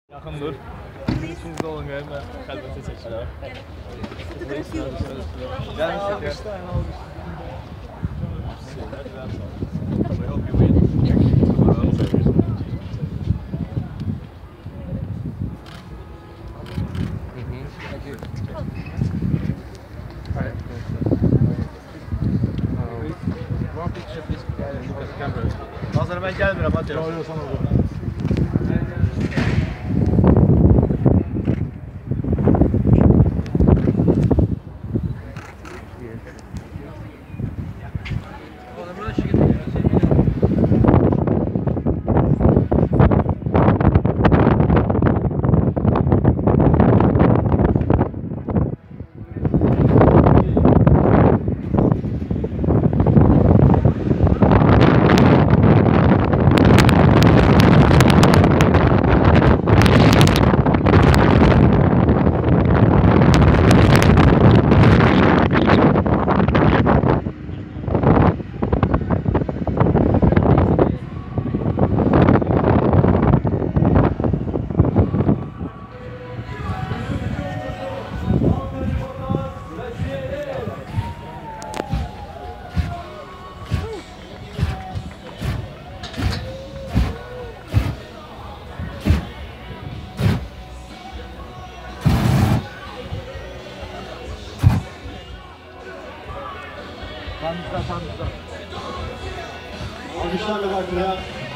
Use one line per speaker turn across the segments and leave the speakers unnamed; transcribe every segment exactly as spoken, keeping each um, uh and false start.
Yakın dur. İçinizde olun galiba. Kalbete seçiyor. Gel işte. Hazır ben gelmiyorum atıyorum. Tanrıza, tanrıza. Alkışlarla bakmaya.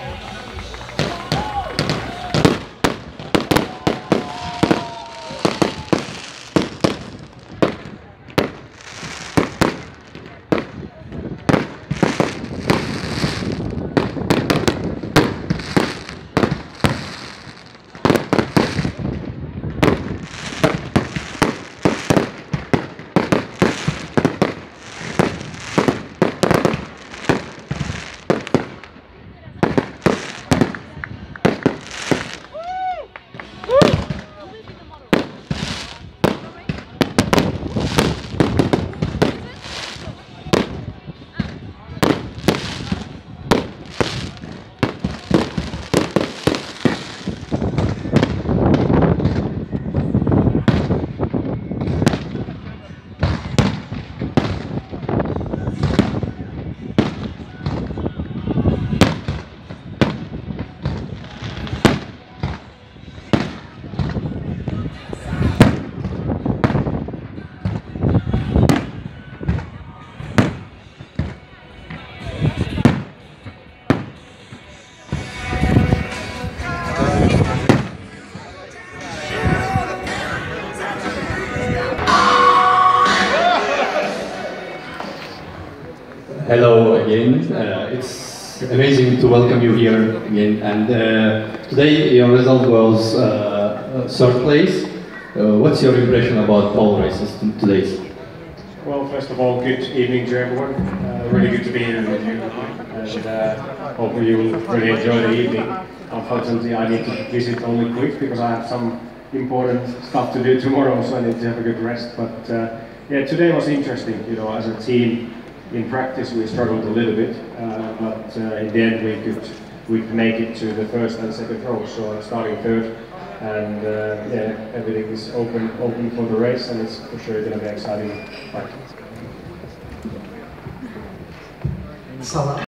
Hello again. Uh, it's amazing to welcome you here again. And uh, today your result was uh, third place. Uh, what's your impression about pole races today?
Well, first of all, good evening to everyone. Uh, really good to be here with you, and uh, hopefully you will really enjoy the evening. Unfortunately, I need to visit only quick because I have some important stuff to do tomorrow, so I need to have a good rest. But uh, yeah, today was interesting. You know, as a team. In practice, we struggled a little bit, uh, but uh, in the end, we could we could make it to the first and second row. So I'm starting third, and uh, yeah, everything is open open for the race, and it's for sure going to be an exciting fight.